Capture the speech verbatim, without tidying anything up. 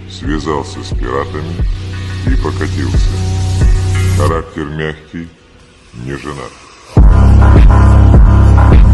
связался с пиратами и покатился. Характер мягкий, не женат.